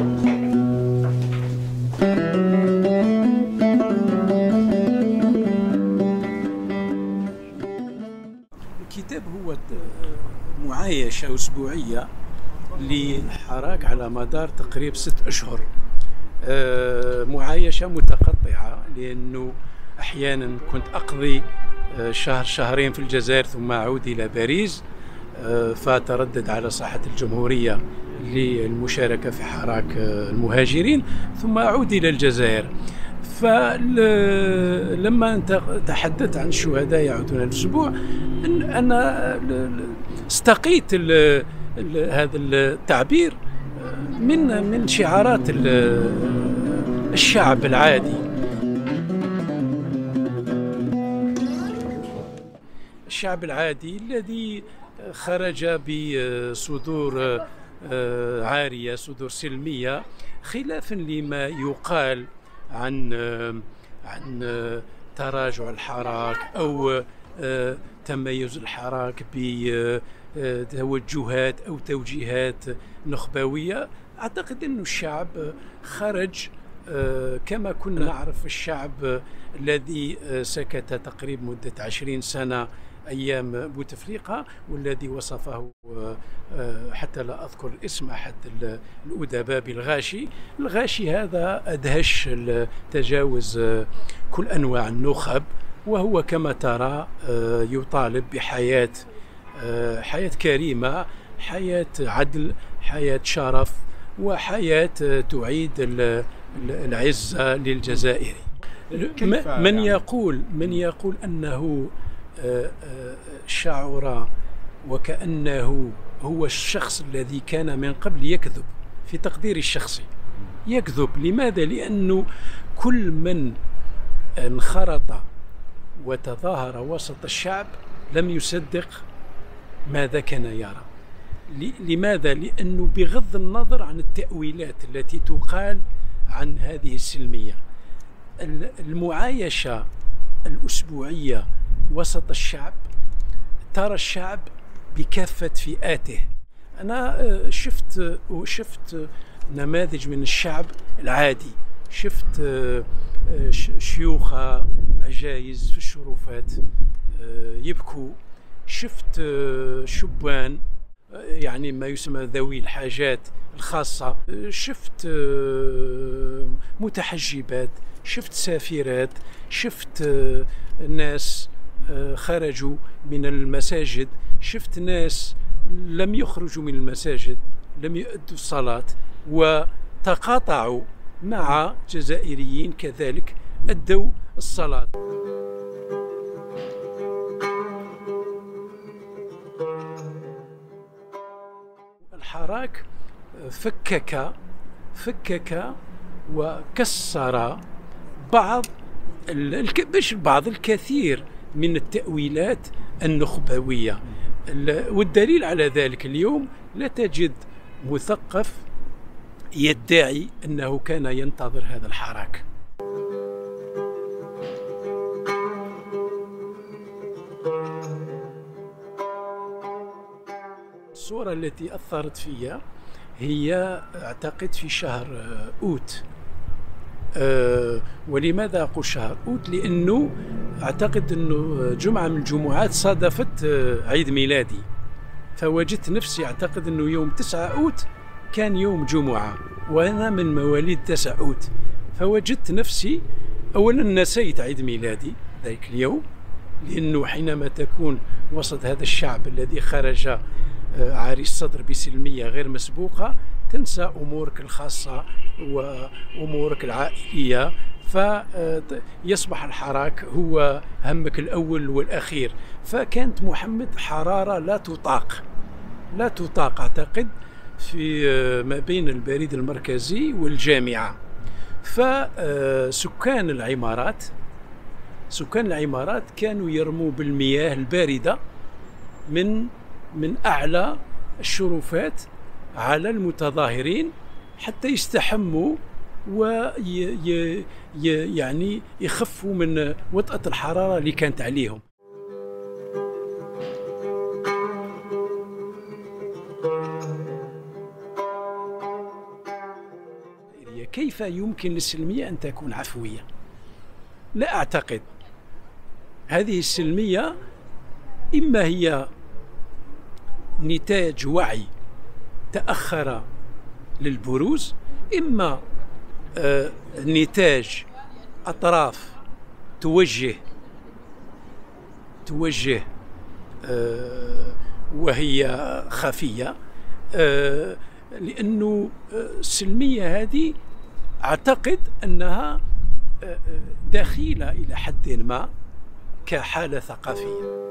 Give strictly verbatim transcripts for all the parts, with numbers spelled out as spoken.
الكتاب هو معايشة أسبوعية لحراك على مدار تقريبا ست أشهر، معايشة متقطعة، لأنه أحيانا كنت أقضي شهر شهرين في الجزائر ثم أعود إلى باريس، فتردد على ساحة الجمهورية للمشاركة في حراك المهاجرين، ثم أعود إلى الجزائر. فلما تحدثت عن الشهداء يعودون الأسبوع، أنا استقيت هذا التعبير من من شعارات الشعب العادي. الشعب العادي الذي خرج بصدور عارية، صدور سلمية، خلافا لما يقال عن عن تراجع الحراك أو تميز الحراك بتوجهات أو توجيهات نخبوية. أعتقد أن الشعب خرج كما كنا نعرف الشعب الذي سكت تقريبا مدة عشرين سنة أيام بوتفليقة، والذي وصفه حتى لا أذكر الاسم أحد الأدباء بالغاشي. الغاشي هذا أدهش تجاوز كل أنواع النخب، وهو كما ترى يطالب بحياة حياة كريمة، حياة عدل، حياة شرف، وحياة تعيد العزة للجزائري. من يقول من يقول أنه شعر وكأنه هو الشخص الذي كان من قبل يكذب، في تقديري الشخصي يكذب. لماذا؟ لأنه كل من انخرط وتظاهر وسط الشعب لم يصدق ماذا كان يرى. لماذا؟ لأنه بغض النظر عن التأويلات التي تقال عن هذه السلمية، المعايشة الأسبوعية وسط الشعب ترى الشعب بكافة فئاته. أنا شفت شفت نماذج من الشعب العادي، شفت شيوخ عجايز في الشرفات يبكوا، شفت شبان يعني ما يسمى ذوي الحاجات الخاصة، شفت متحجبات، شفت سافرات، شفت ناس خرجوا من المساجد، شفت ناس لم يخرجوا من المساجد، لم يؤدوا الصلاة وتقاطعوا مع جزائريين كذلك أدوا الصلاة. الحراك فكك فكك وكسر بعض مش بعض الكثير من التأويلات النخبوية، والدليل على ذلك اليوم لا تجد مثقف يدعي أنه كان ينتظر هذا الحراك. الصورة التي أثرت فيها هي أعتقد في شهر أوت. أه ولماذا أقول شهر أوت؟ لأنه أعتقد أنه جمعة من الجمعات صادفت عيد ميلادي، فوجدت نفسي أعتقد أنه يوم تسعة أوت كان يوم جمعة، وأنا من مواليد تسعة أوت، فوجدت نفسي أولا نسيت عيد ميلادي ذلك اليوم، لأنه حينما تكون وسط هذا الشعب الذي خرج عاري الصدر بسلمية غير مسبوقة تنسى أمورك الخاصة وأمورك العائلية، فيصبح الحراك هو همك الأول والأخير. فكانت محمد حرارة لا تطاق لا تطاق أعتقد في ما بين البريد المركزي والجامعة. فسكان العمارات سكان العمارات كانوا يرموا بالمياه الباردة من من أعلى الشرفات على المتظاهرين حتى يستحموا ويعني يخفوا من وطأة الحرارة اللي كانت عليهم. عفوية. كيف يمكن للسلمية أن تكون عفوية؟ لا أعتقد. هذه السلمية إما هي نتاج وعي تأخر للبروز، إما آه نتاج أطراف توجه توجه آه وهي خفية، آه لأنه السلمية هذه أعتقد أنها آه دخيلة إلى حد ما كحالة ثقافية.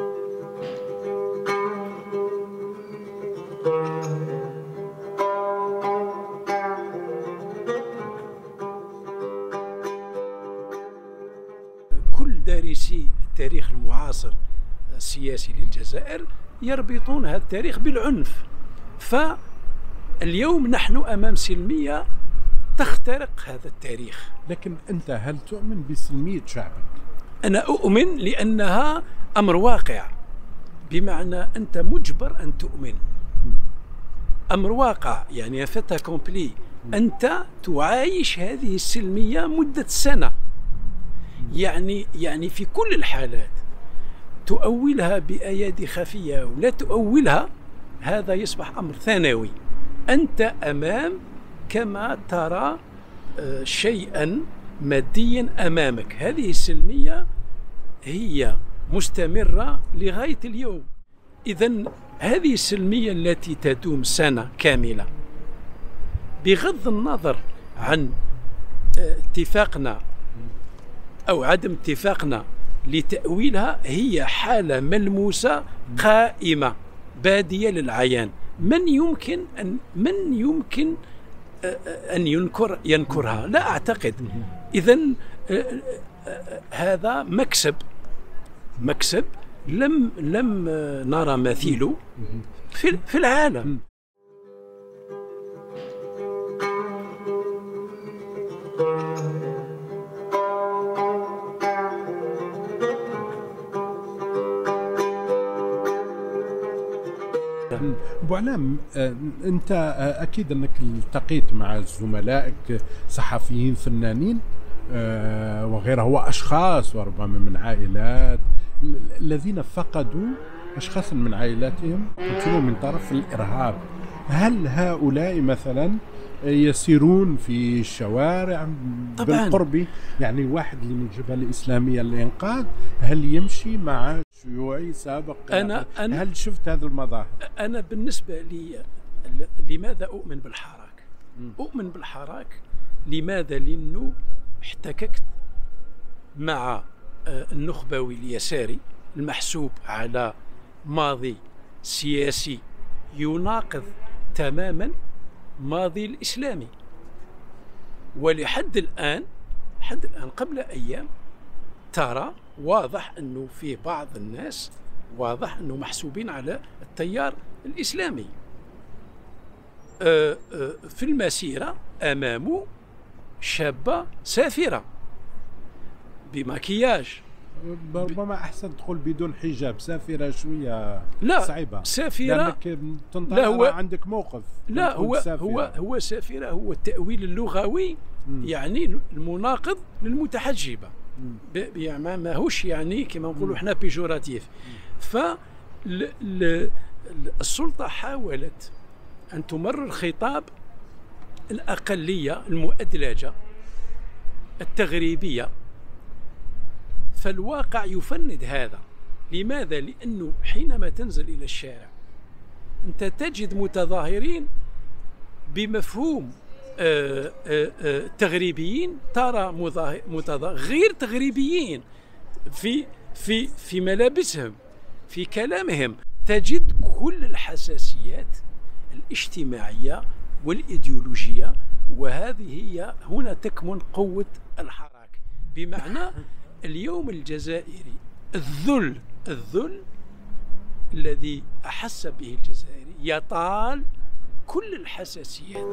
كل دارسي التاريخ المعاصر السياسي للجزائر يربطون هذا التاريخ بالعنف، فاليوم نحن أمام سلمية تخترق هذا التاريخ. لكن أنت هل تؤمن بسلمية شعبك؟ أنا أؤمن لأنها أمر واقع، بمعنى أنت مجبر أن تؤمن. أمر واقع يعني فتى كومبلي، أنت تعايش هذه السلمية مدة سنة، يعني يعني في كل الحالات تؤولها بأيادي خفية ولا تؤولها، هذا يصبح أمر ثانوي. أنت أمام كما ترى شيئا ماديا أمامك. هذه السلمية هي مستمرة لغاية اليوم. إذن هذه السلمية التي تدوم سنة كاملة بغض النظر عن اتفاقنا أو عدم اتفاقنا لتأويلها، هي حالة ملموسة قائمة بادية للعيان. من يمكن أن من يمكن أن ينكر ينكرها؟ لا أعتقد. إذن هذا مكسب مكسب لم لم نرى مثيله في في العالم. أبو علام، أنت أكيد أنك التقيت مع زملائك صحفيين فنانين وغيره، وأشخاص وربما من عائلات الذين فقدوا أشخاصا من عائلاتهم قتلوا من طرف الإرهاب. هل هؤلاء مثلا يسيرون في الشوارع بالقرب؟ يعني واحد اللي من الجبهة الإسلامية للإنقاذ هل يمشي مع شيوعي سابق؟ أنا, أنا هل شفت هذه المظاهر؟ أنا بالنسبة لي لماذا أؤمن بالحراك؟ م. أؤمن بالحراك لماذا؟ لأنه احتككت مع النخبوي اليساري المحسوب على ماضي سياسي يناقض تماما ماضي الإسلامي، ولحد الآن حد الآن قبل أيام ترى واضح أنه في بعض الناس واضح أنه محسوبين على التيار الإسلامي. في المسيرة أمامه شابة سافرة بمكياج، ربما أحسن تقول بدون حجاب، سافرة شوية لا صعيبة، سافرة لأنك لا هو عندك موقف. لا هو سافرة. هو هو سافرة هو التأويل اللغوي م. يعني المناقض للمتحجبة، يعني ما هوش يعني كما نقولوا احنا بيجوراتيف. فالسلطة حاولت أن تمرر خطاب الأقلية المؤدلجة التغريبية، فالواقع يفند هذا. لماذا؟ لأنه حينما تنزل إلى الشارع أنت تجد متظاهرين بمفهوم آآ آآ تغريبيين، ترى متظاهر غير تغريبيين في في في ملابسهم، في كلامهم، تجد كل الحساسيات الاجتماعية والإيديولوجية. وهذه هي هنا تكمن قوة الحراك، بمعنى اليوم الجزائري الذل الذل الذي أحس به الجزائري يطال كل الحساسيات.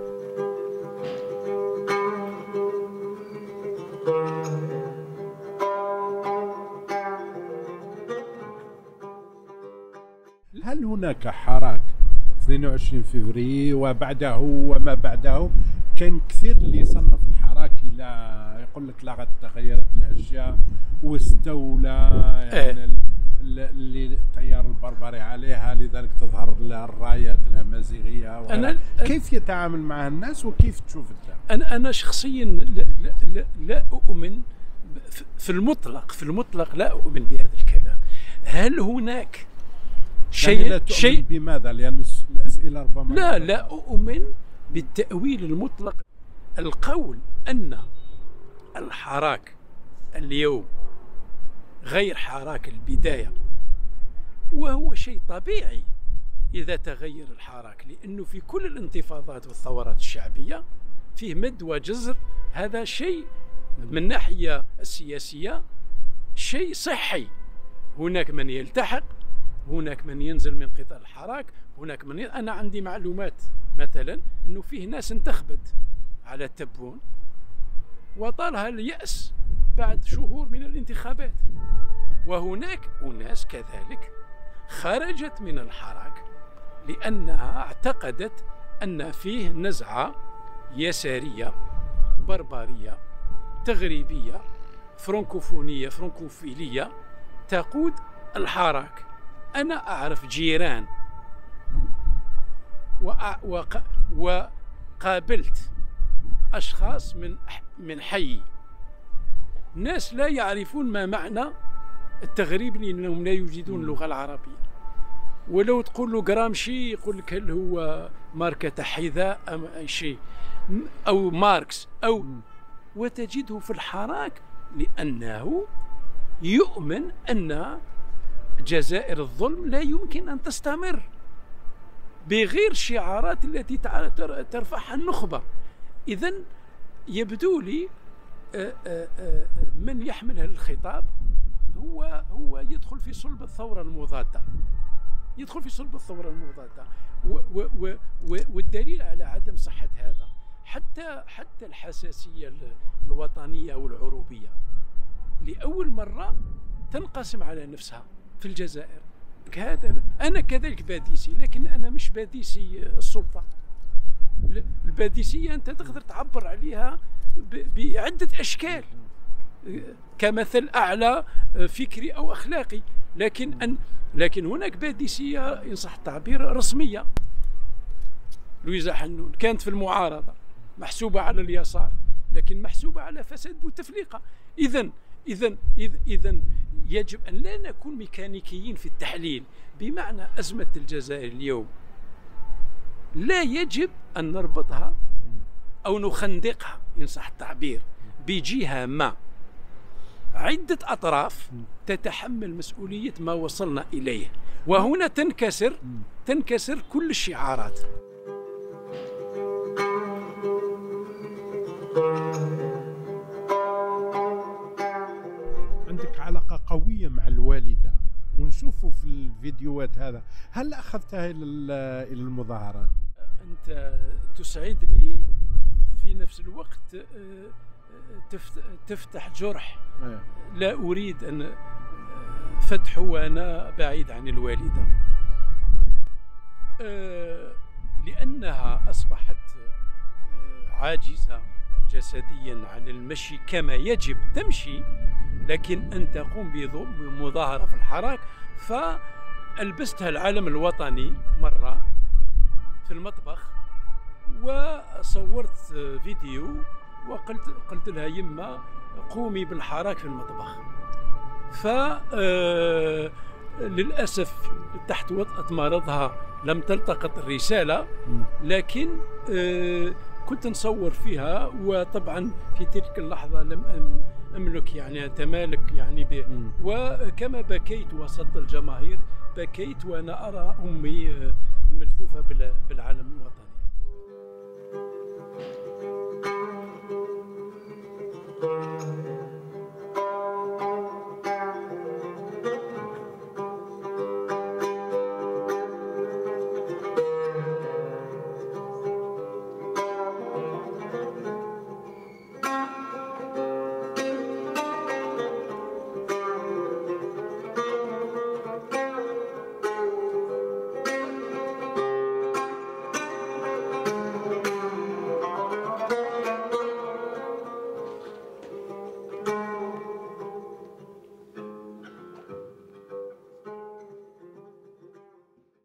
هل هناك حراك اثنين وعشرين فبراير وبعده وما بعده كاين كثير اللي يصنف الحراك الى يقول لك لا تغيرت الاشياء واستولى يعني إيه. اللي التيار البربري عليها، لذلك تظهر الرايات الامازيغيه. أنا كيف يتعامل مع الناس وكيف تشوف انت؟ انا انا شخصيا لا, لا, لا اؤمن في المطلق في المطلق لا اؤمن بهذا الكلام. هل هناك شيء يعني لا تؤمن شيء بماذا؟ لان الاسئله ربما لا لا اؤمن بالتاويل المطلق. القول ان الحراك اليوم غير حراك البدايه، وهو شيء طبيعي إذا تغير الحراك، لأنه في كل الانتفاضات والثورات الشعبية فيه مد وجزر. هذا شيء من الناحية السياسية شيء صحي. هناك من يلتحق، هناك من ينزل من قطار الحراك، هناك من ي... أنا عندي معلومات مثلا أنه فيه ناس انتخبت على التبون وطالها اليأس بعد شهور من الانتخابات، وهناك أناس كذلك خرجت من الحراك لأنها اعتقدت أن فيه نزعة يسارية بربرية تغريبية فرنكوفونية فرنكوفيلية تقود الحراك. أنا أعرف جيران وأ... وقابلت أشخاص من من حي، ناس لا يعرفون ما معنى التغريب لأنهم لا يجيدون اللغة العربية. ولو تقول له جرامشي يقول لك هل هو ماركة حذاء أم أي شيء أو ماركس أو، وتجده في الحراك لأنه يؤمن أن جزائر الظلم لا يمكن أن تستمر بغير الشعارات التي ترفعها النخبة. إذن يبدو لي من يحمل هذا الخطاب هو هو يدخل في صلب الثورة المضادة، يدخل في صلب الثورة المضادة. والدليل على عدم صحة هذا حتى حتى الحساسية الوطنية والعروبية لأول مرة تنقسم على نفسها في الجزائر. هذا أنا كذلك باديسي، لكن أنا مش باديسي السلطة. الباديسية أنت تقدر تعبر عليها بعدة أشكال كمثل أعلى فكري أو أخلاقي، لكن أن لكن هناك باديسية إن صح التعبير رسمية. لويزا حنون كانت في المعارضة محسوبة على اليسار، لكن محسوبة على فساد بوتفليقة. إذن إذن إذن يجب أن لا نكون ميكانيكيين في التحليل. بمعنى أزمة الجزائر اليوم لا يجب أن نربطها أو نخندقها إن صح التعبير بجهة ما. عدة أطراف تتحمل مسؤولية ما وصلنا إليه، وهنا تنكسر تنكسر كل الشعارات. عندك علاقة قوية مع الوالدة ونشوفوا في الفيديوهات هذا، هل أخذتها إلى المظاهرات؟ أنت تسعدني في نفس الوقت تفتح جرح لا أريد أن فتحه وأنا بعيد عن الوالدة، لأنها أصبحت عاجزة جسديا عن المشي كما يجب تمشي، لكن أن تقوم بمظاهرة في الحراك. فألبستها العلم الوطني مرة في المطبخ وصورت فيديو وقلت قلت لها يما قومي بالحراك في المطبخ. ف للأسف تحت وطأة مرضها لم تلتقط الرسالة، لكن كنت نصور فيها، وطبعا في تلك اللحظة لم أملك يعني أتمالك يعني ب... وكما بكيت وسط الجماهير بكيت وأنا أرى أمي ملفوفة بالعلم الوطني.